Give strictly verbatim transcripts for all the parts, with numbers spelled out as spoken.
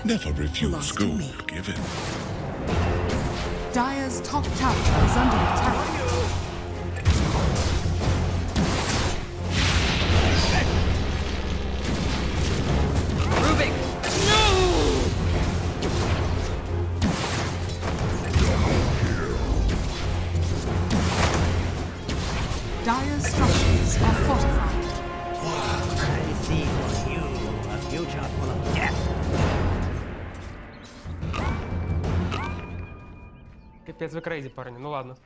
Never refuse Belongs to me. gold given. Dire's top tower is under attack. Rubik! No! Dire's structures are fortified. I see for you a future full of death. Капец, вы крейзи, парни. Ну ладно.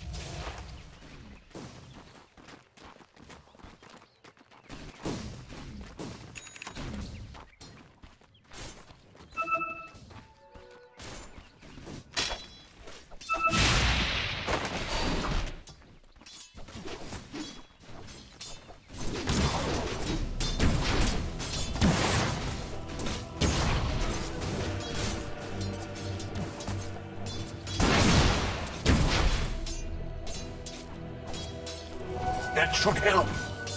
That should help.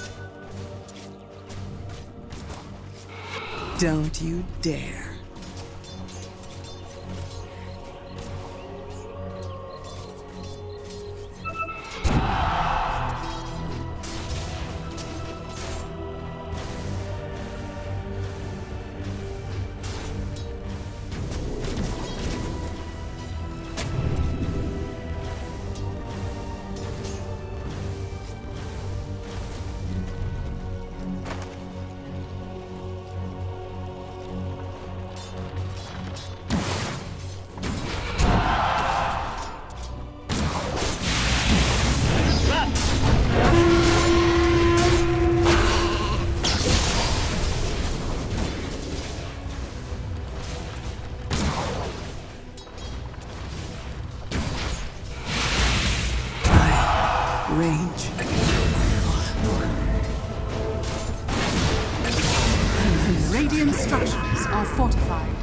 Don't you dare. Range. Radiant structures are fortified.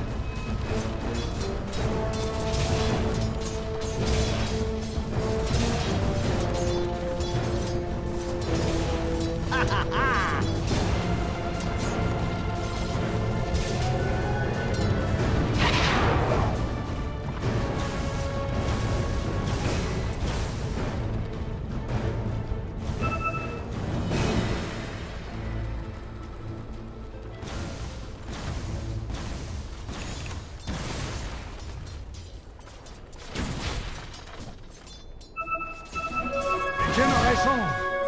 Génération.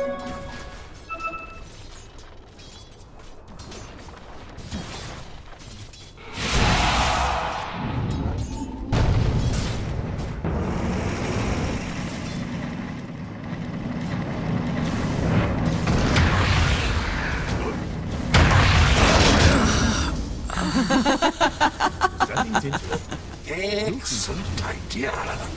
Excellent idea.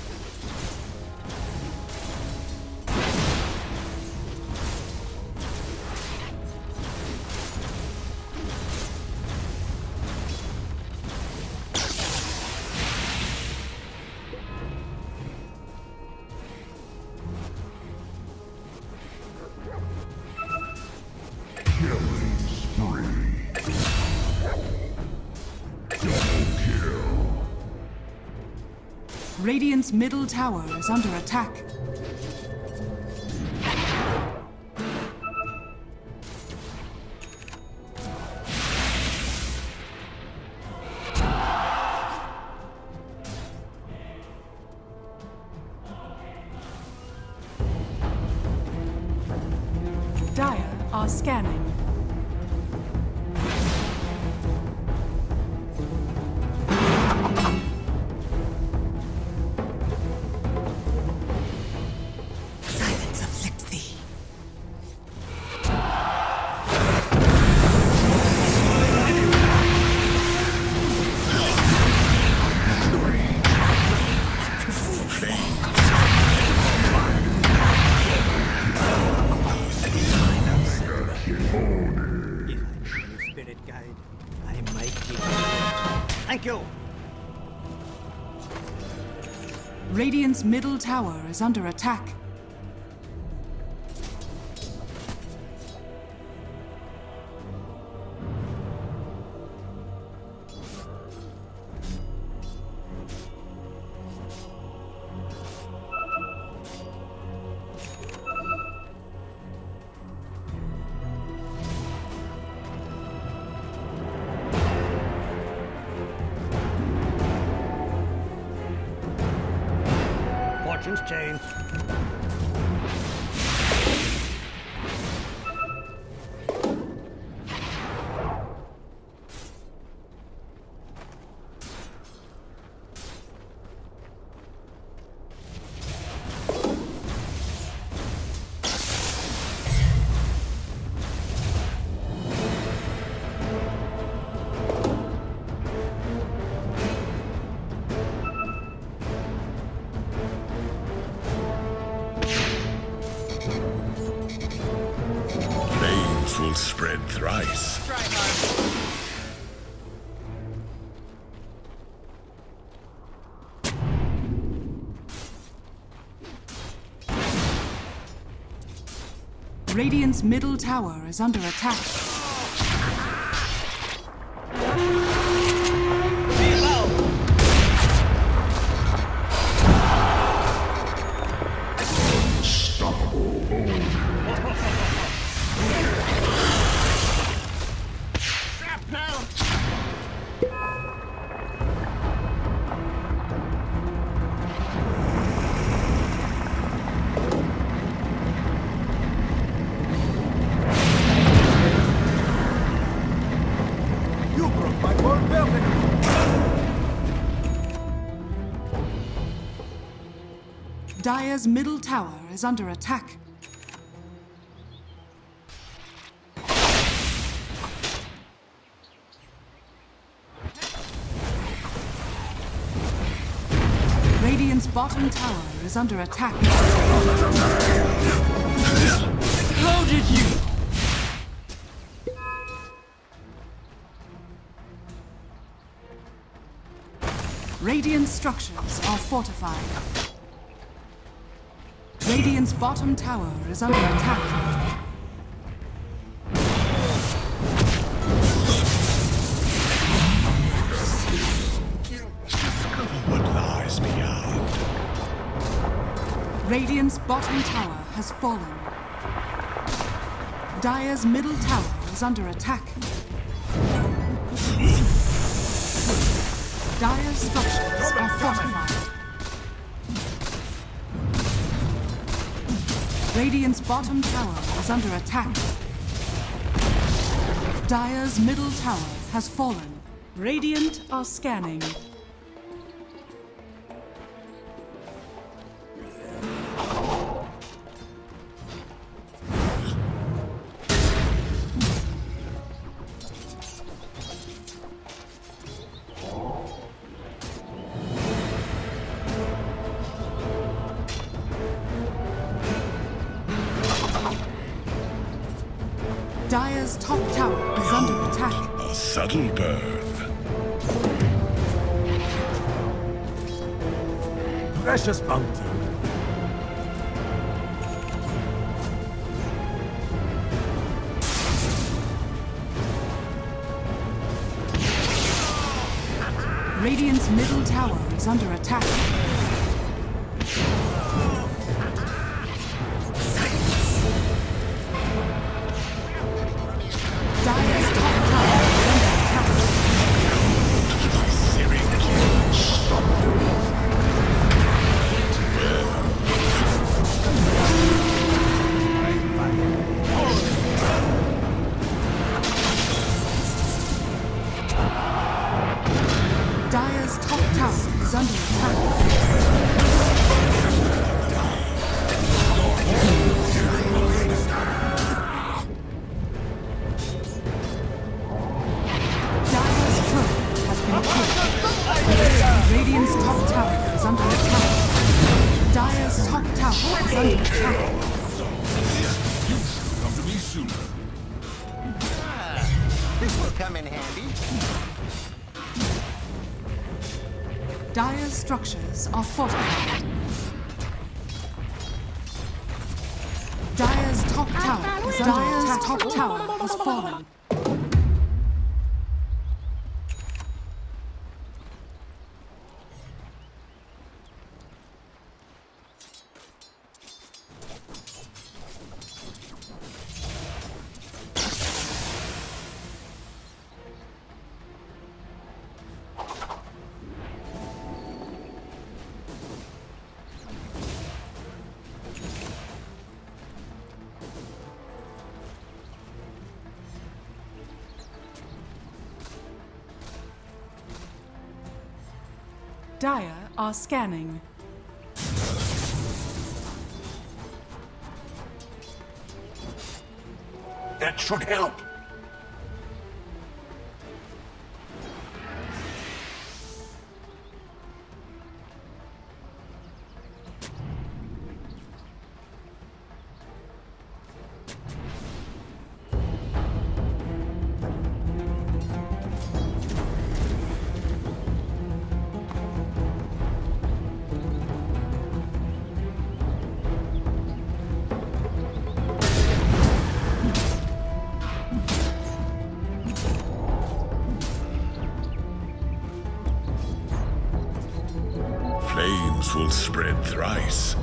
Killing spree. Double kill. Radiant's middle tower is under attack. Dire are scanning. Silence afflicts thee. Spirit guide. I might be. Thank you. Radiant's middle tower is under attack. Instructions chain. Flames will spread thrice. Radiant's middle tower is under attack. You broke my whole building! Dire's middle tower is under attack. Radiant's bottom tower is under attack. How did you? Radiant structures are fortified. Radiant's bottom tower is under attack. What lies beyond? Radiant's bottom tower has fallen. Dire's middle tower is under attack. Dire's structures are fortified. Radiant's bottom tower is under attack. Dire's middle tower has fallen. Radiant are scanning. Dire's top tower is under attack. A subtle burn. Precious bounty. Radiant's middle tower is under attack. Dire's top tower is under attack. Dire's top tower is under attack. Dire's turret has been killed. Radiant's top tower is under attack. Dire's top tower is under attack. Come to me sooner. This will come in handy. Dire's structures are fortified. Dire's top tower is under attack. Dire's top tower has fallen. Dire are scanning. That should help. Flames will spread thrice.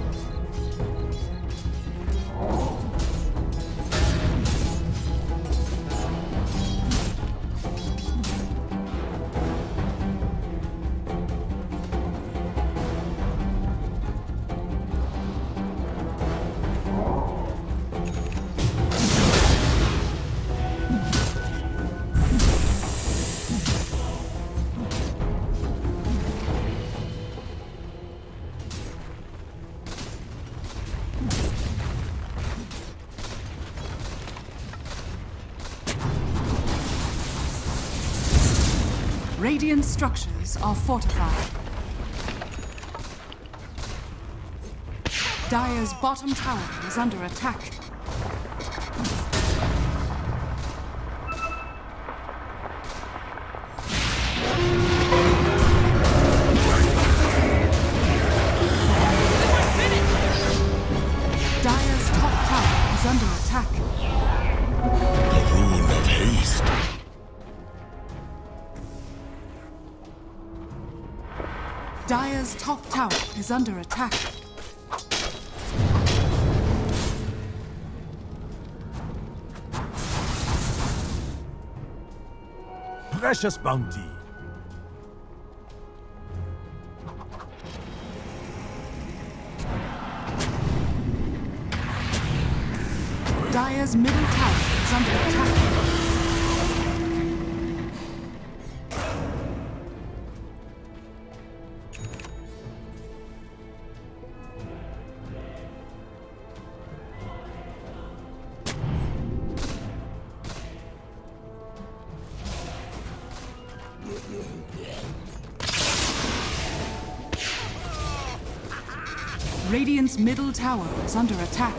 Radiant structures are fortified. Dire's bottom tower is under attack. Dire's top tower is under attack. The rune of haste. Dire's top tower is under attack. Precious bounty. Dire's middle tower is under attack. Radiant's middle tower is under attack.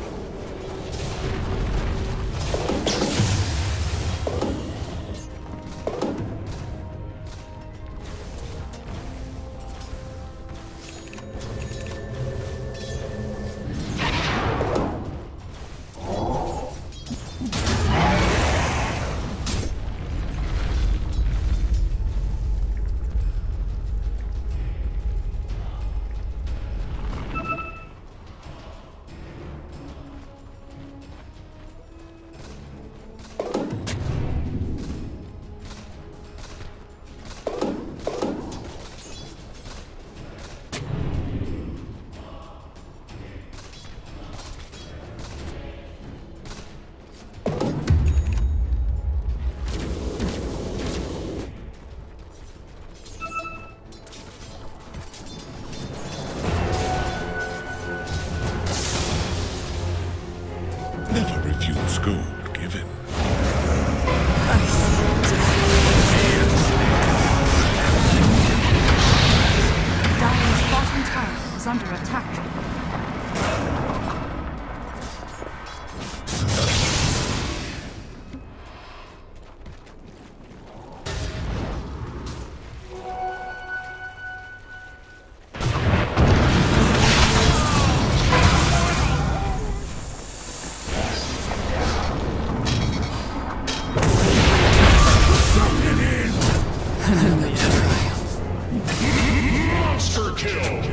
Never refuse gold given. Dire's bottom tower is under attack. Monster kill!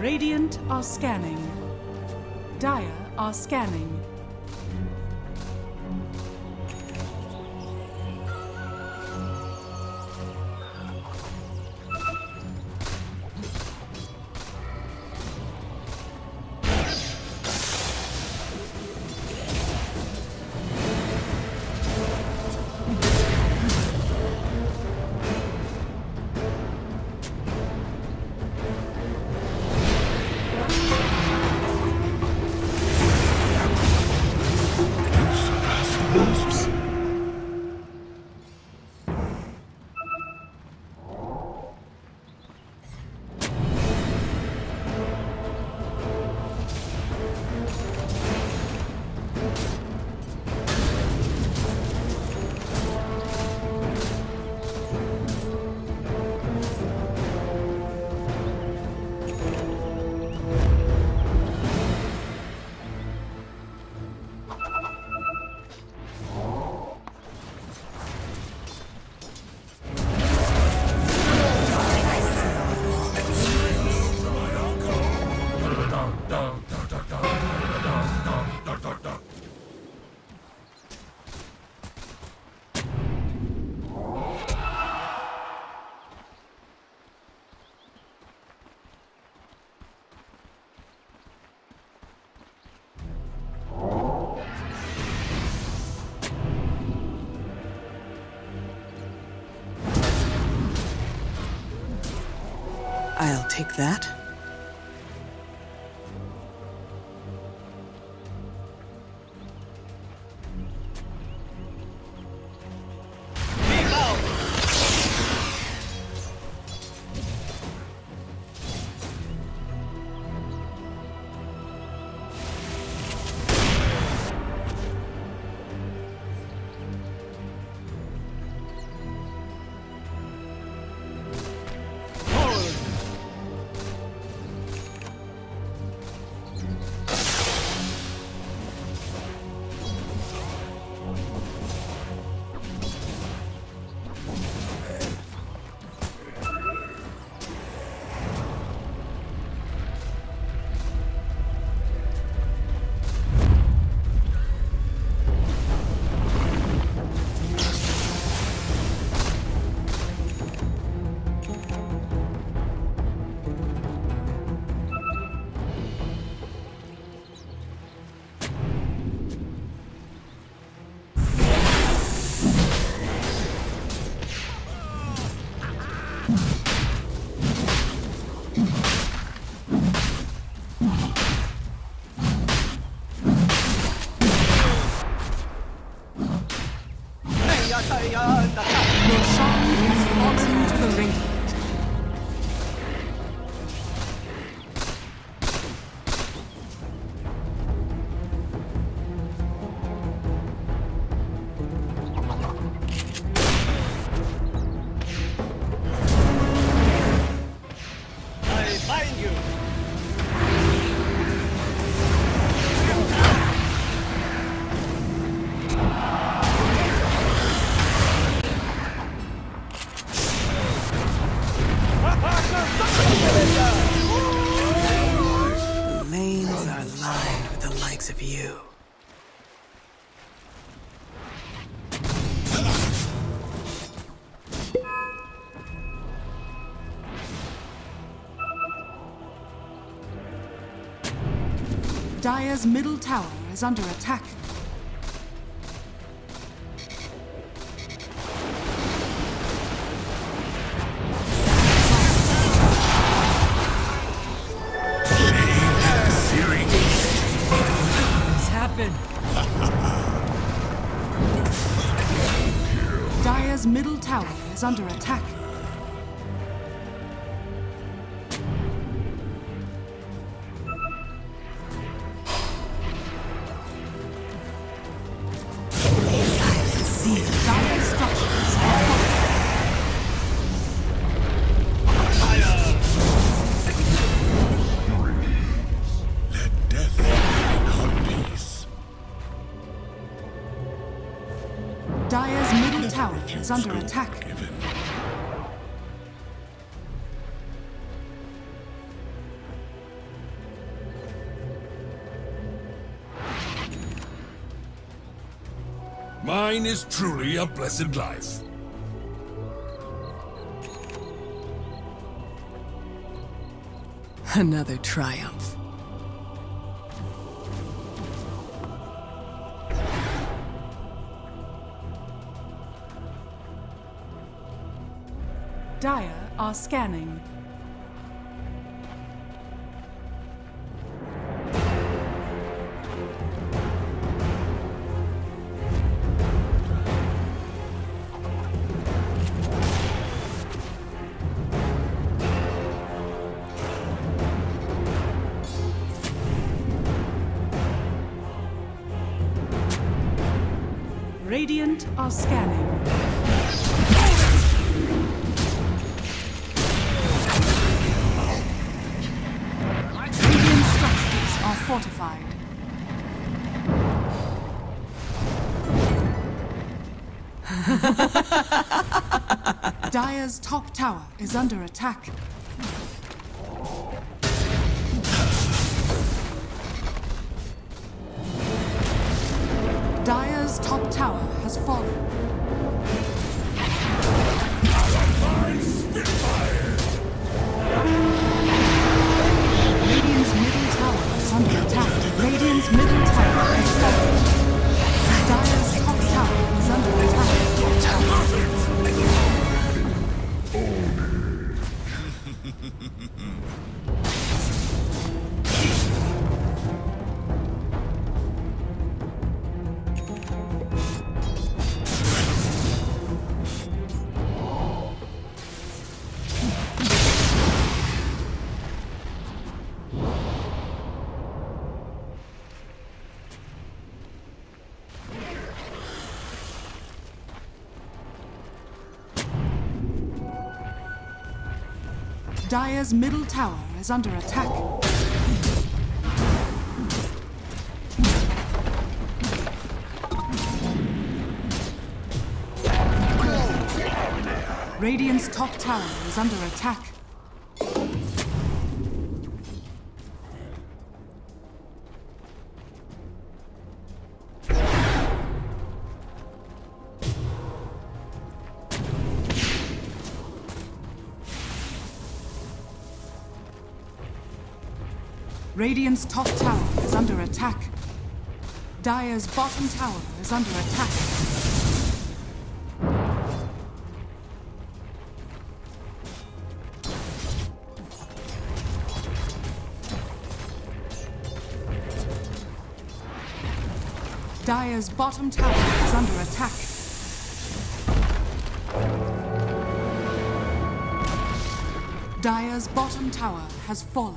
Radiant are scanning. Dire are scanning. I'll take that. Roshan has fallen to the Radiant. Of you. Dire's middle tower is under attack. Dire's middle tower is under attack. Dire's structures are Let death become peace. Dire's middle tower is under attack. Given. Mine is truly a blessed life. Another triumph. Dire are scanning. Radiant are scanning. Radiant structures are fortified. Dire's top tower is under attack. Dire's top tower has fallen. Radiant's middle tower is under attack. Radiant's middle tower has fallen. Dire's top tower is under attack. Dire's middle tower is under attack. Radiant's top tower is under attack. Radiant's top tower is under attack. Dire's bottom tower is under attack. Dire's bottom tower is under attack. Dire's bottom tower has fallen.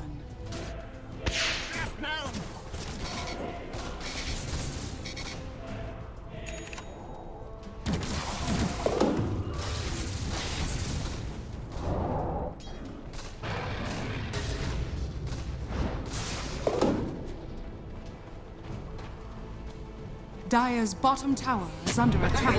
Dire's bottom tower is under attack.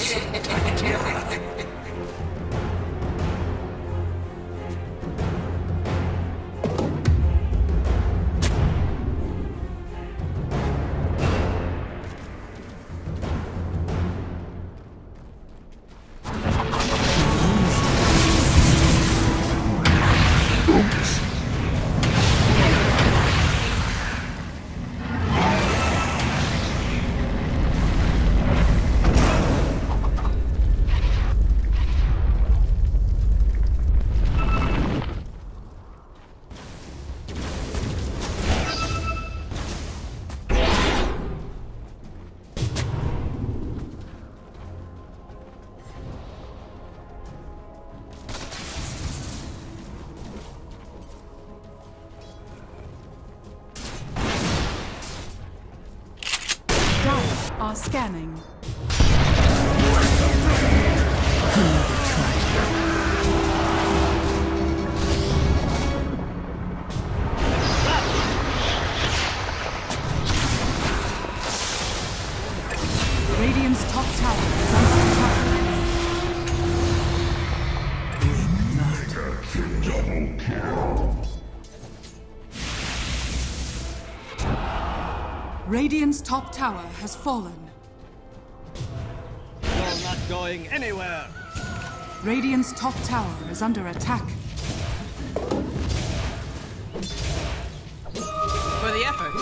Are scanning. Radiant's top tower is under attack. Double kill. Radiant's top tower has fallen. going anywhere. Radiant's top tower is under attack. For the effort.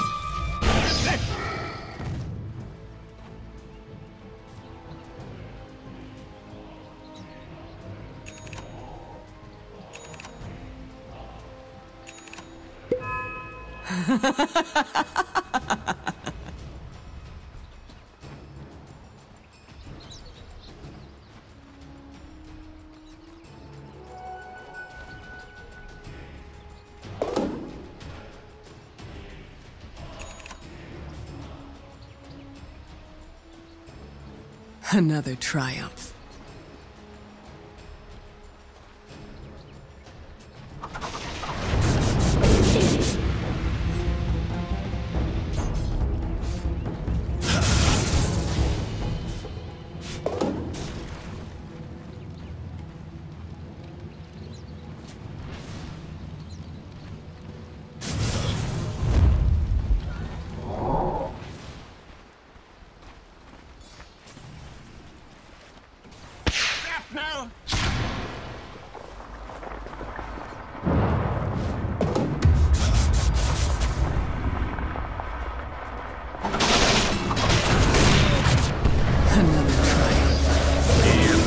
Another triumph. Now! Another triumph.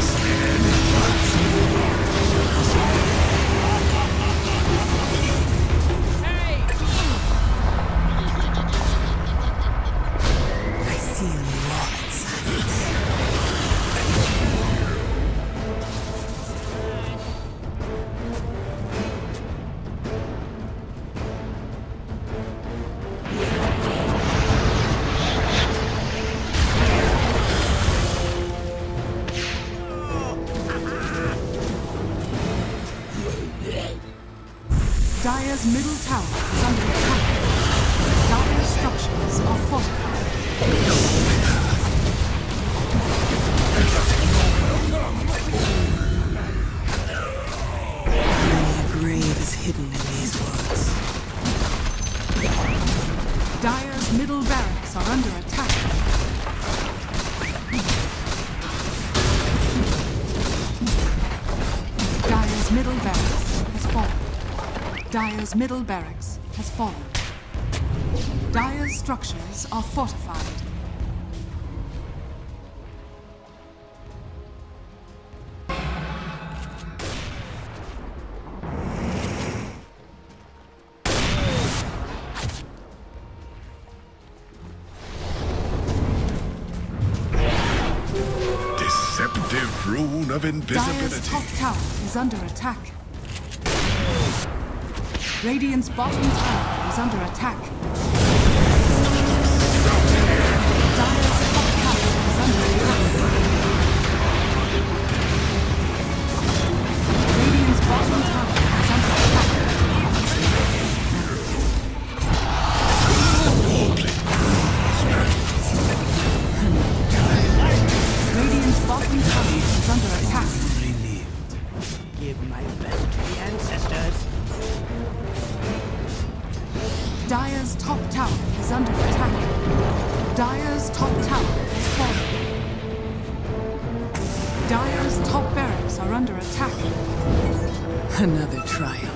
I see a wall in silence. Dire's middle tower is under attack. Dire's structures are fortified. Many a grave is hidden in these woods. Dire's middle barracks are under attack. Dire's middle barracks has fallen. Dire's middle barracks has fallen. Dire's structures are fortified. Deceptive rune of Dire's invisibility. top tower is under attack. Radiant's bottom tower is under attack. Dire's top tower is under attack. Radiant's bottom tower is under attack. Radiant's bottom tower is under attack. Give my best to the ancestors. Dire's top tower is under attack. Dire's top tower is falling. Dire's top barracks are under attack. Another triumph.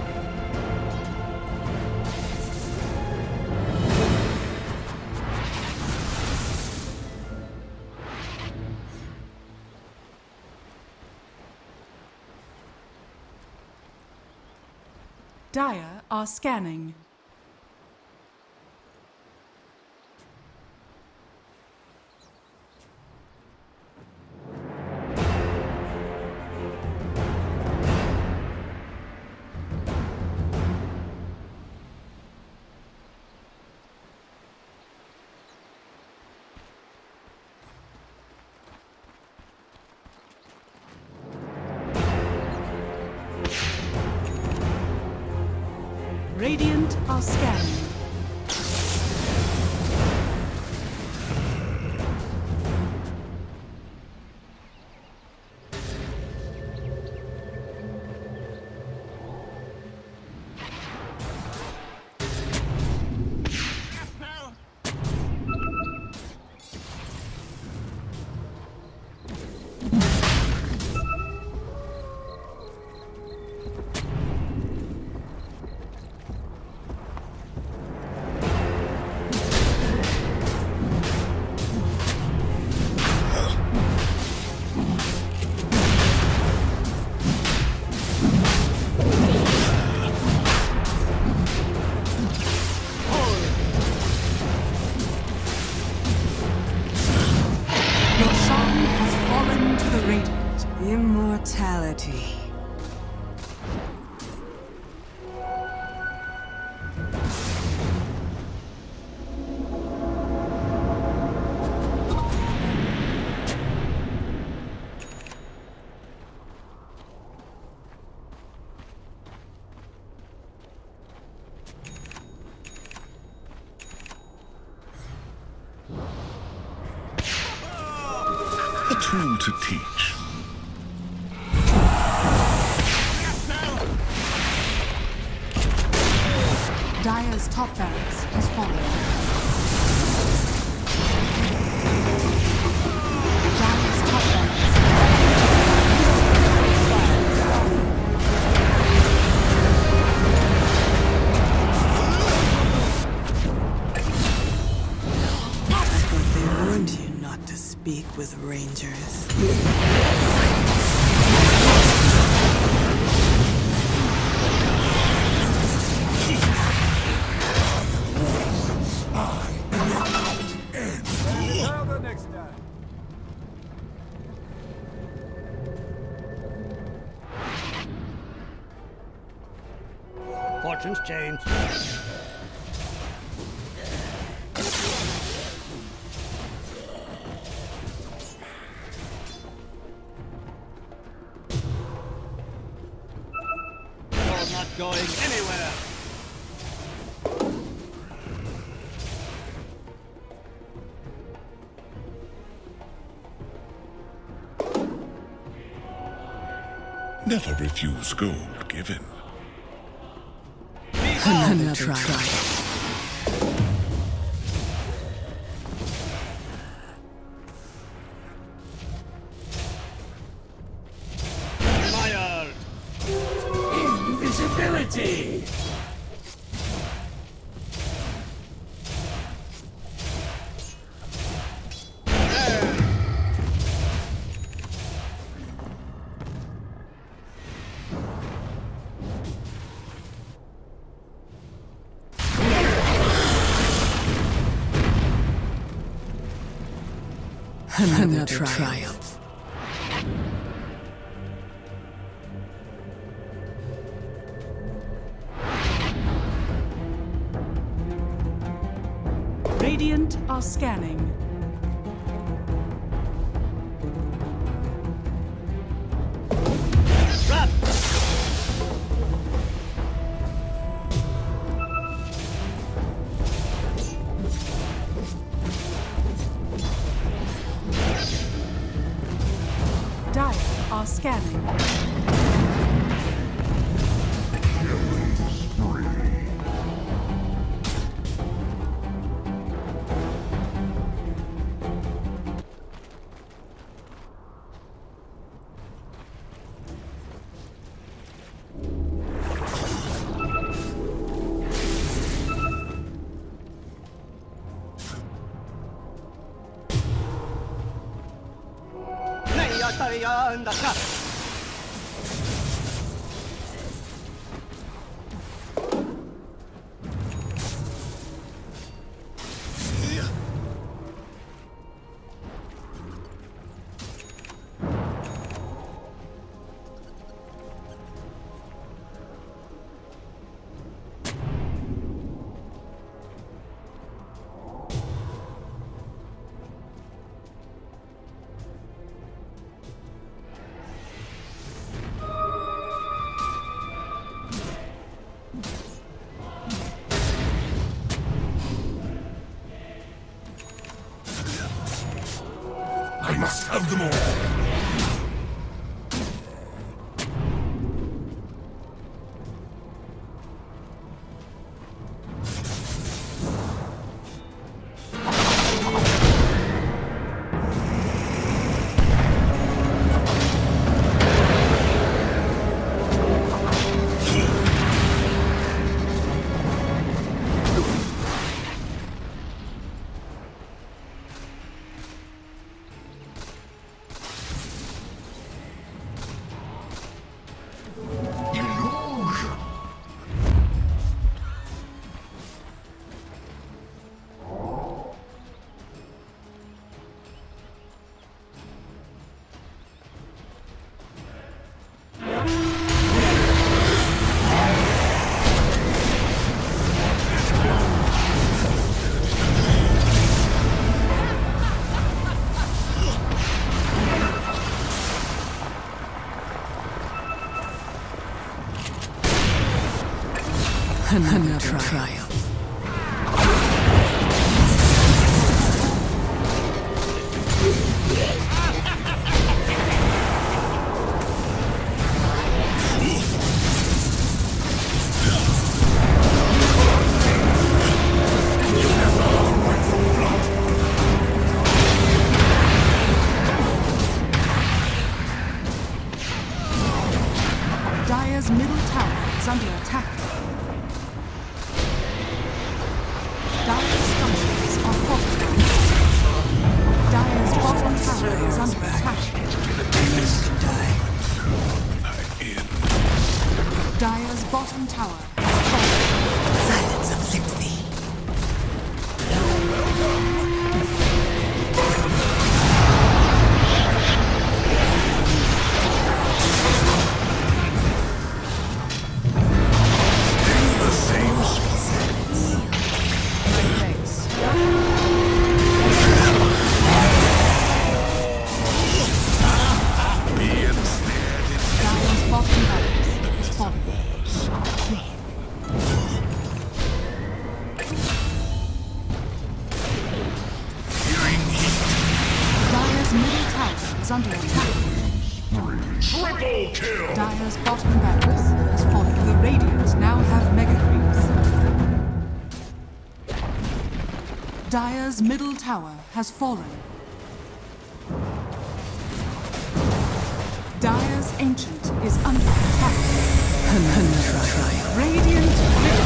Dire are scanning. Radiant are scanning. Return to the Radiant. Immortality. A tool to teach. Dire's top barracks has fallen. Dire's top barracks. I thought they warned you not to speak with rangers. Fortunes change. You're not going anywhere. Never refuse gold given. Another try. Fired. Invisibility! Another triumph. Radiant are scanning. Trap. Dire are scanning. Lei attarea in the trap. I must have them all. Another trial. Dire's middle tower is under attack. Dire's structures are fortified. Dire's bottom tower is under attack. Dire's bottom tower is falling. Silence afflicts thee. Dire's bottom barracks is falling. Dire's middle tower is under attack. Triple kill! Dire's bottom barracks is falling. The Radiant now have mega creeps. Dire's middle tower has fallen. Dire's Ancient is under attack. Another trial. Radiant